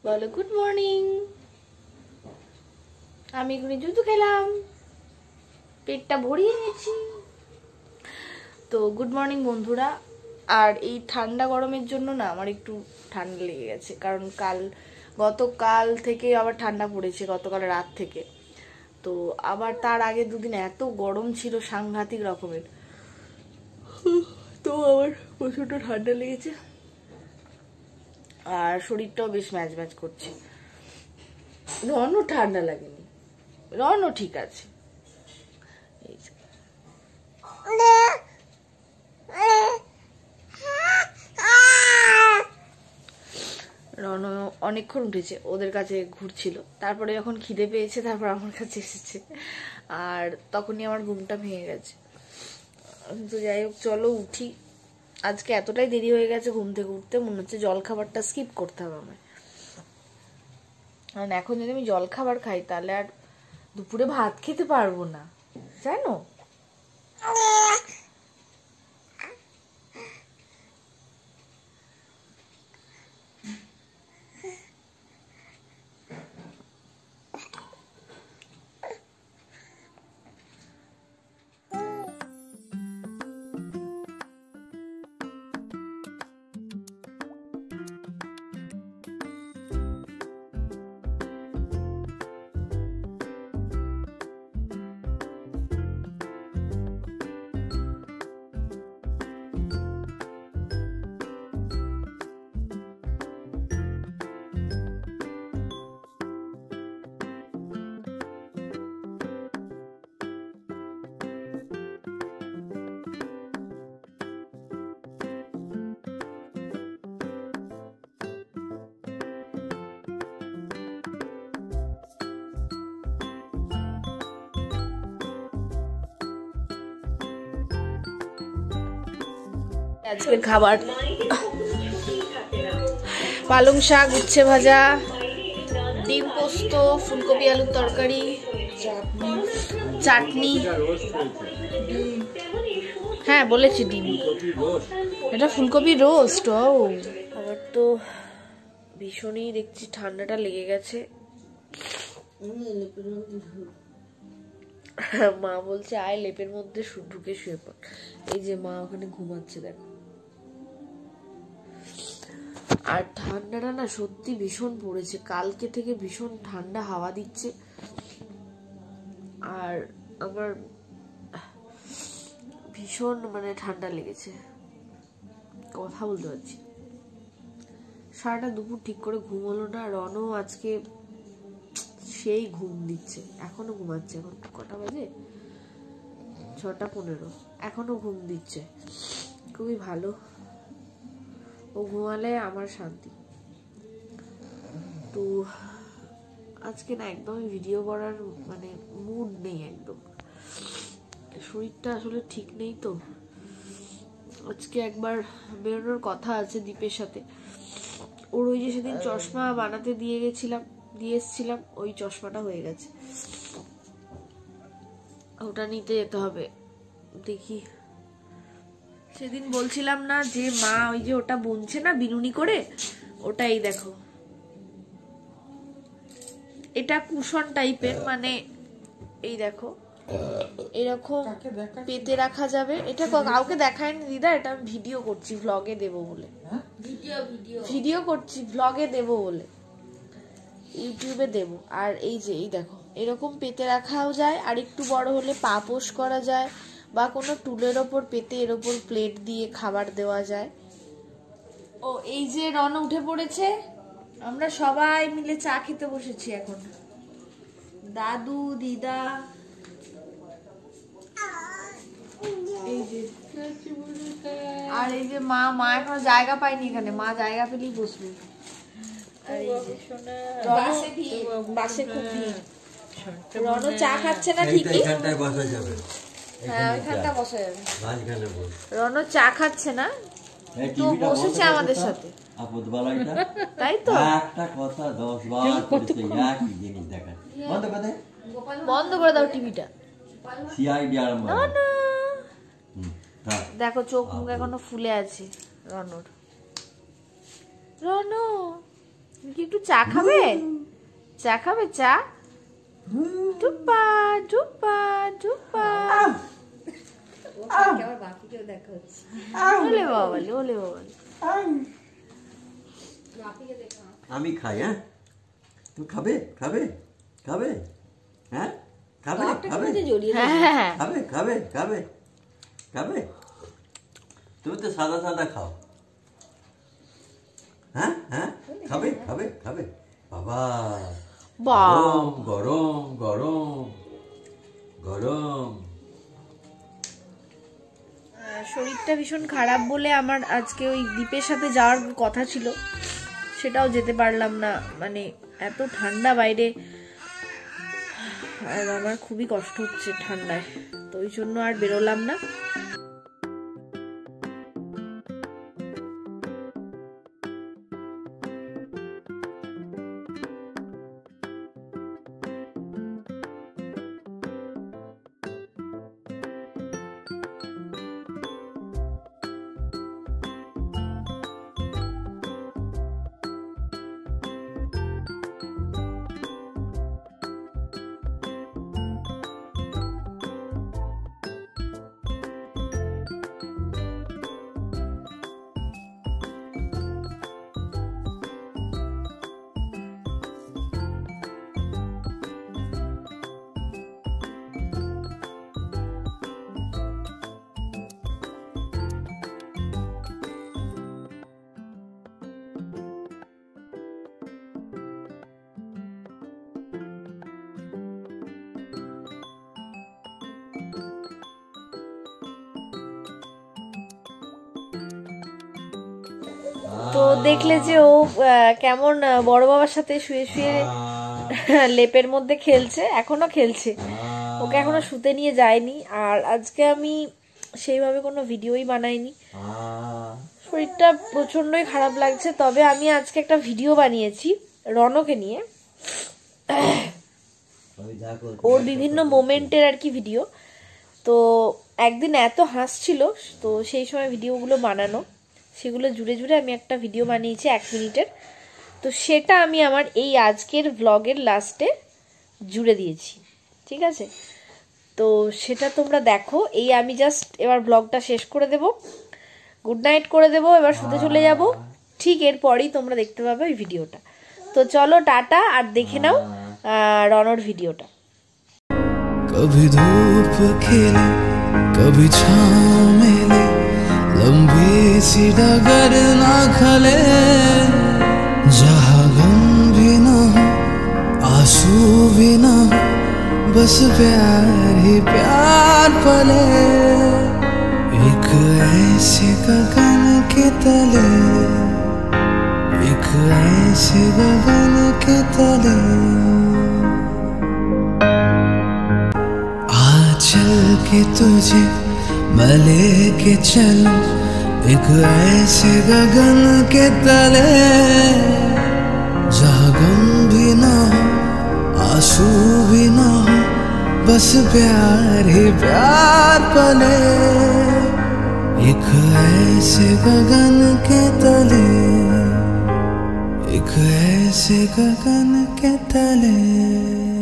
বলো good morning. আমি এগুলো জুতো খেলাম, পেটটা ভরিয়ে নিয়েছি। তো গুড মর্নিং বন্ধুরা। আর এই ঠান্ডা গরমের জন্য না আমার একটু ঠান্ডা লেগে গেছে, কারণ গতকাল থেকে আবার ঠান্ডা পড়েছে, গতকাল রাত থেকে। তো আবার তার আগে দুদিন এত গরম ছিল সাংঘাতিক রকমের, তো আমার প্রচন্ড ঠান্ডা লেগেছে আর শরীরটাও বেশ ম্যাচ ম্যাচ করছে। রনও ঠান্ডা লাগেনি, রনও ঠিক আছে। রন অনেকক্ষণ উঠেছে, ওদের কাছে ঘুরছিল, তারপরে যখন খিদে পেয়েছে তারপর আমার কাছে এসেছে, আর তখনই আমার ঘুমটা ভেঙে গেছে। তো যাই হোক, চলো উঠি। আজকে এতটাই দেরি হয়ে গেছে ঘুম থেকে উঠতে, মনে হচ্ছে জলখাবারটা স্কিপ করতে হবে আমার। কারণ এখন যদি আমি জলখাবার খাই তাহলে আর দুপুরে ভাত খেতে পারবো না, জানো। আজকের খাবার পালং শাক, উচ্ছে ভাজা, ডিম পোস্ত, ফুলকপি আলুর তরকারি, চাটনি। হ্যাঁ বলেছি ডিম, এটা ফুলকপি রোস্ট। ও আমার তো ভীষণই দেখছি ঠান্ডাটা লেগে গেছে। মা বলছে আয় লেপের মধ্যে ঢুকে শুয়ে পড়। এই যে মা ওখানে ঘুমাচ্ছে দেখো। আর ঠান্ডাটা না সত্যি ভীষণ পড়েছে, কালকে থেকে ভীষণ ঠান্ডা হাওয়া দিচ্ছে। আর আমার ভীষণ ঠান্ডা লেগেছে, কথা বলতে পারছি। সারাটা দুপুর ঠিক করে ঘুম হলো না। রনও আজকে সেই ঘুম দিচ্ছে, এখনো ঘুমাচ্ছে। এখন কটা বাজে? 6:15, এখনো ঘুম দিচ্ছে। খুবই ভালো, ও ঘুমালে আমার শান্তি। তো আজকে না একদমই ভিডিও করার মুড নেই, একদম শরীরটা আসলে ঠিক নেই। তো আজকে একবার বেরোনোর কথা আছে দীপের সাথে। ওর ওই যে সেদিন চশমা বানাতে দিয়ে এসেছিলাম, ওই চশমাটা হয়ে গেছে, ওটা নিতে যেতে হবে। দেখি, সেদিন বলছিলাম না যে মা ওই যে ওটা বুনছে না বিনুনি করে, ওটাই দেখো। এটা কুশন টাইপের, এই দেখো এরকম পেতে রাখা যাবে। এটা কাউকে দেখায়নি দিদা, এটা আমি ভিডিও করছি ভ্লগে দেবো বলে। ভিডিও করছি ভ্লগে দেবো বলে, ইউটিউবে দেবো। আর এই যে এই দেখো এরকম পেতে রাখাও যায়, আর একটু বড় হলে পা পোষ করা যায়, বা কোনো টুলের ওপর পেতে এর ওপর প্লেট দিয়ে খাবার দেওয়া যায়। ও এই যে রন উঠে পড়েছে, আমরা সবাই মিলে চা খেতে বসেছি এখন, দাদু দিদা। এই যে আর এই যে মা এখনো জায়গা পায়নি এখানে, মা জায়গা পেলেই বসবে। আর এই যে বাসে খুব ভিড়। রনও চা খাচ্ছে না ঠিকই, হ্যাঁ ওইখানটা বসা যাবে। রনও চা খাচ্ছে না, তো বসেছে আমাদের সাথে। তাই তো একটা কথা 10 বার করতে একই জিনিস দেখা। বন্ধ করে দাও টিভিটা। দেখো চোখ মুখ এখনো ফুলে আছে রনর। রনো কি একটু চা খাবে? চা খাবে? চা? টুপ্পা টুপ্পা টুপ্পা। ওলে বাবালে, ওলে বাবালে। আমি খাই, হ্যাঁ? তুমি খাবে? খাবে? খাবে? হ্যাঁ? খাবে? খাবে? খাবে? খাবে? খাবে? খাবে? তুমি তো সাদা সাদা খাও। হ্যাঁ? হ্যাঁ? খাবে? খাবে? খাবে? বাবা, গরম গরম গরম গরম। শরীরটা ভীষণ খারাপ বলে আমার আজকে ওই দ্বীপের সাথে যাওয়ার কথা ছিল, সেটাও যেতে পারলাম না। মানে এত ঠান্ডা বাইরে, আর আমার খুবই কষ্ট হচ্ছে ঠান্ডায়, তো ওই জন্য আর বেরোলাম না। তো দেখলে যে ও কেমন বড় বাবার সাথে শুয়ে শুয়ে লেপের মধ্যে খেলছে, এখনো খেলছে। ওকে এখনো শুতে নিয়ে যায়নি। আর আজকে আমি সেইভাবে কোনো ভিডিওই বানাইনি, শরীরটা প্রচন্ডই খারাপ লাগছে। তবে আমি আজকে একটা ভিডিও বানিয়েছি রনকে নিয়ে, ওর বিভিন্ন মোমেন্টের আর কি ভিডিও। তো একদিন এত হাসছিল, তো সেই সময় ভিডিওগুলো বানানো, সেগুলো জুড়ে জুড়ে আমি একটা ভিডিও বানিয়েছি 1 মিনিটের। তো সেটা আমি আমার এই আজকের ব্লগের লাস্টে জুড়ে দিয়েছি, ঠিক আছে? তো সেটা তোমরা দেখো। এই আমি জাস্ট এবার ব্লগটা শেষ করে দেব, গুড নাইট করে দেব, এবার শুতে চলে যাব। ঠিক এরপরই তোমরা দেখতে পাবে ওই ভিডিওটা। তো চলো টাটা, আর দেখে নাও রনর ভিডিওটা। कभी धूप खिले कभी छाँव मिले, लंबी सी डगर ना खले, जहाँ गम भी ना हो आंसू भी ना हो, बस प्यार ही प्यार पले, एक ऐसे गगन के तले, एक ऐसे गगन के तले, चल के तुझे मैं लेके चलूं एक ऐसे गगन के तले, जहाँ गम भी ना हो आंसू भी ना हो, बस प्यार ही प्यार पले, एक ऐसे गगन के तले, एक ऐसे गगन के तले।